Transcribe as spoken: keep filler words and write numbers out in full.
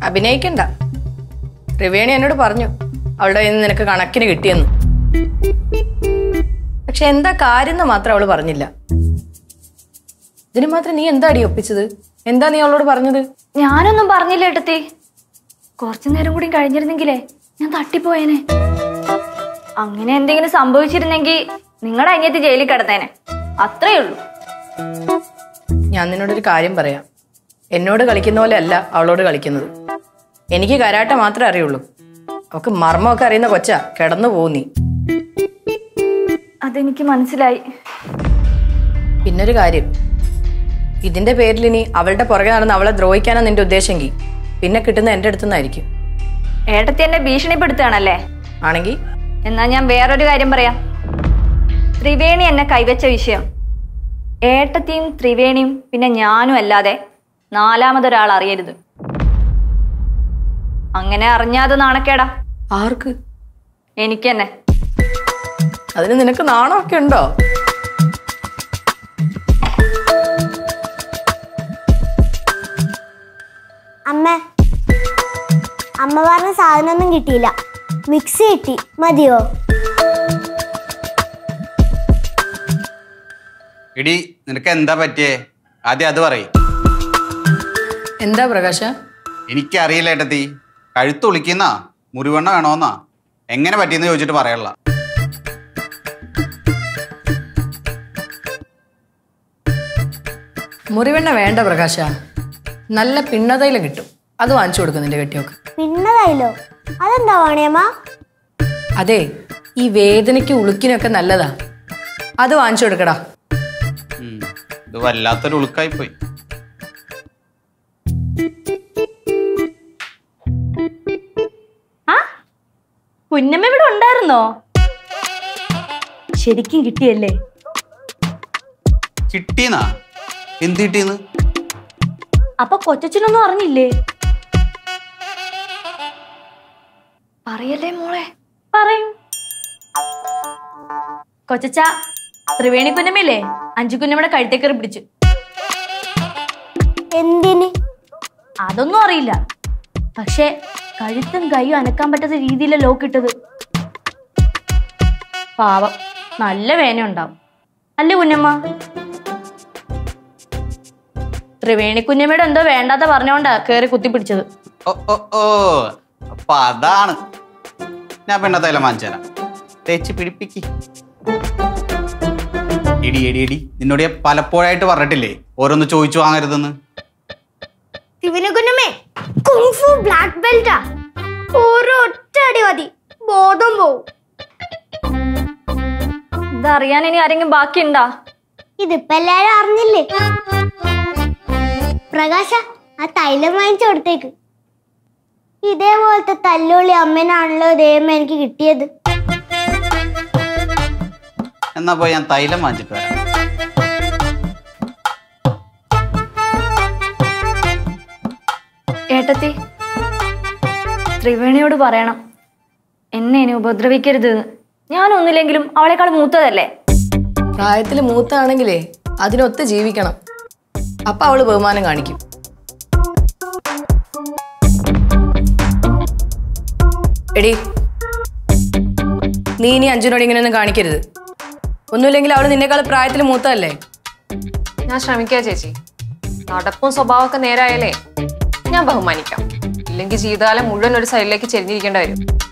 അഭിനയിക്കണ്ട. ത്രിവേണി എന്നോട് പറഞ്ഞു അവളുടെ കയ്യിൽ നിന്ന് നിനക്ക് കണക്കിന് കിട്ടിയെന്ന്. പക്ഷെ എന്താ കാര്യം മാത്രം അവള് പറഞ്ഞില്ല. ഇതിന് മാത്രം നീ എന്താ അടി ഒപ്പിച്ചത്? എന്താ നീ അവളോട് പറഞ്ഞത്? ഞാനൊന്നും പറഞ്ഞില്ല ഏട്ടത്തി. കുറച്ചു നേരം കൂടി കഴിഞ്ഞിരുന്നെങ്കിലേ ഞാൻ തട്ടിപ്പോയേനെ. അങ്ങനെ എന്തെങ്കിലും സംഭവിച്ചിരുന്നെങ്കിൽ നിങ്ങളുടെ അനിയത്തി ജയിലിൽ കിടത്തേനെ. അത്രേ ഉള്ളൂ. ഞാൻ നിന്നോടൊരു കാര്യം പറയാം. എന്നോട് കളിക്കുന്ന പോലെ അല്ല അവളോട് കളിക്കുന്നത്. എനിക്ക് കരാട്ട മാത്രമേ അറിയുള്ളൂ. അവക്ക് മർമ്മമൊക്കെ അറിയുന്ന കൊച്ചാ. കിടന്നു പോകും നീ. അതെനിക്ക് മനസ്സിലായി. പിന്നൊരു കാര്യം, ഇതിന്റെ പേരിൽ ഇനി അവളുടെ പുറകെ നടന്ന് അവളെ ദ്രോഹിക്കാനാ നിന്റെ ഉദ്ദേശമെങ്കിൽ പിന്നെ കിട്ടുന്ന എന്റെ അടുത്തുനിന്നായിരിക്കും. ഏട്ടത്തി എന്നെ ഭീഷണിപ്പെടുത്തുകയാണല്ലേ? ആണെങ്കിൽ എന്നാ ഞാൻ വേറൊരു കാര്യം പറയാം. ത്രിവേണി എന്നെ കൈവച്ച വിഷയം ഏട്ടത്തിയും ത്രിവേണിയും പിന്നെ ഞാനും അല്ലാതെ നാലാമതൊരാൾ അറിയരുത്. അങ്ങനെ അറിഞ്ഞാത് നാണക്കേടാ. ആർക്ക്? എനിക്ക് തന്നെ. അതിന് നിനക്ക് നാണമൊക്കെ ഉണ്ടോ? അമ്മ അമ്മ പറഞ്ഞ സാധനമൊന്നും കിട്ടിയില്ല. മിക്സി കിട്ടി, മതിയോ? എടി നിനക്ക് എന്താ പറ്റിയേ? ആദ്യം അത് പറയും. എന്താ പ്രകാശ? എനിക്കറിയില്ല ഏട്ടത്തി. കഴുത്ത് ഒളിക്കുന്ന മുറിവെണ്ണ വേണോന്നാ. എങ്ങനെ പറ്റിയെന്ന് ചോദിച്ചിട്ട് പറയാനുള്ള. മുറിവെണ്ണ വേണ്ട പ്രകാശ. നല്ല പിണ്ണതയിലും കിട്ടും. അത് വാങ്ങിച്ചു കൊടുക്കും നിന്റെ കെട്ടിയൊക്കെ. പിന്നതായില്ലോ? അതെന്താ വാണിയമ്മ? അതെ, ഈ വേദനയ്ക്ക് ഉളുക്കിനൊക്കെ നല്ലതാ. അത് വാങ്ങിച്ചു കൊടുക്കടാ. ഇത് വല്ലാത്തൊരു ഉളുക്കായി പോയി. ആ കുഞ്ഞമ്മ ഇവിടെ ഉണ്ടായിരുന്നോ? ശരിക്കും കിട്ടിയല്ലേ? കിട്ടീന്നാ? എന്ത് കിട്ടീന്ന്? അപ്പൊ കൊച്ചച്ഛനൊന്നും അറിഞ്ഞില്ലേ? പറയല്ലേ മോളെ. പറയും. കൊച്ചച്ച ത്രിവേണി കുഞ്ഞമ്മയില്ലേ അഞ്ചു കുഞ്ഞമ്മയുടെ കഴുത്തേക്കറി പിടിച്ചു. എന്തിന്? അതൊന്നും അറിയില്ല. പക്ഷെ കഴുത്തും കൈയും അനക്കാൻ പറ്റാത്ത രീതിയിലെ ലോക്ക് ഇട്ടത്. പാവം, നല്ല വേന ഉണ്ടാവും അല്ലേ കുഞ്ഞമ്മ? ത്രിവേണി കുഞ്ഞമ്മയുടെ എന്തോ വേണ്ടാത്ത പറഞ്ഞോണ്ടാ കേറി കുത്തിപ്പിടിച്ചത്. ഓ ഓ ഓ അപ്പൊ അതാണ്. ഞാൻ പെണ്ണത്തൈലം വാങ്ങിച്ചേരാം. തേച്ച് പിടിപ്പിക്ക്. എടി എടി എടി നിന്നോട് ഞാൻ പലപ്പോഴായിട്ട് പറഞ്ഞിട്ടില്ലേ ഓരോന്ന് ചോദിച്ചു വാങ്ങരുതെന്ന്. കുഞ്ഞമ്മേ കുങ്ഫു ബ്ലാക്ക് ബെൽറ്റാ. ഒരൊറ്റ അടി മതി, ബോധം പോവും. ഇതറിയാൻ ഇനി ആരെങ്കിലും ബാക്കിയുണ്ടാ? ഇതിപ്പോ എല്ലാരും അറിഞ്ഞില്ലേ? പ്രകാശ, ആ തൈലം വാങ്ങിച്ചു കൊടുത്തേക്ക്. ഇതേപോലത്തെ തല്ലുള്ളി അമ്മനാണല്ലോ ദൈവം എനിക്ക് കിട്ടിയത്. എന്നാ പോയി ഞാൻ തൈലം വാങ്ങിച്ചിട്ട് വരാം. ഏട്ടത്തി, ത്രിവേണിയോട് പറയണം എന്നെ ഇനി ഉപദ്രവിക്കരുത്. ഞാനൊന്നില്ലെങ്കിലും അവളെക്കാൾ മൂത്തതല്ലേ? പ്രായത്തിൽ മൂത്താണെങ്കിലേ അതിനൊത്ത് ജീവിക്കണം. അപ്പൊ അവള് ബഹുമാനം കാണിക്കും. എടി, നീ ഇനി അഞ്ജുനോട് ഇങ്ങനെയൊന്നും കാണിക്കരുത്. ഒന്നുമില്ലെങ്കിൽ അവള് നിന്നെക്കാൾ പ്രായത്തിൽ മൂത്തതല്ലേ? ഞാൻ ശ്രമിക്കാം ചേച്ചി. നടപ്പും സ്വഭാവമൊക്കെ നേരായാലേ ഞാൻ ബഹുമാനിക്കാം. ഇല്ലെങ്കിൽ ജീവിതകാലം മുഴുവൻ ഒരു സൈഡിലേക്ക് ചെരിഞ്ഞിരിക്കേണ്ടി വരും.